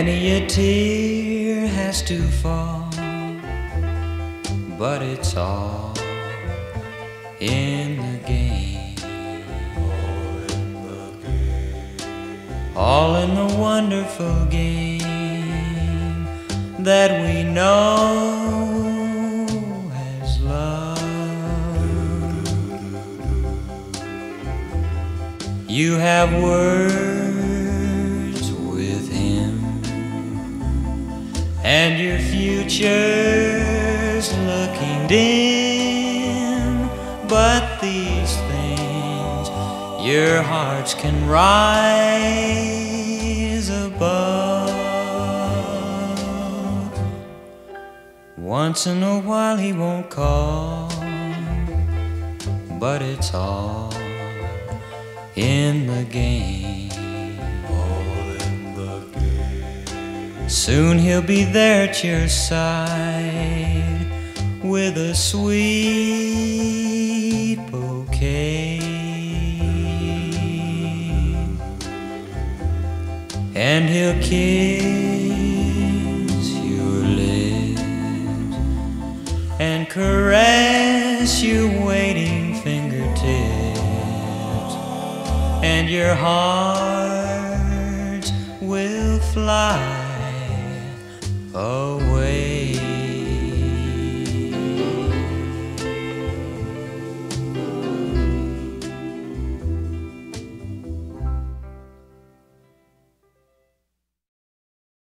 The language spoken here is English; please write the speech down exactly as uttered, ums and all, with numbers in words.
Many a tear has to fall, but it's all in the game. All in the wonderful game that we know as love. You have words with him, and your future's looking dim, but these things your hearts can rise above. Once in a while he won't call, but it's all in the game. Soon he'll be there at your side with a sweet bouquet, and he'll kiss your lips and caress your waiting fingertips, and your heart will fly away.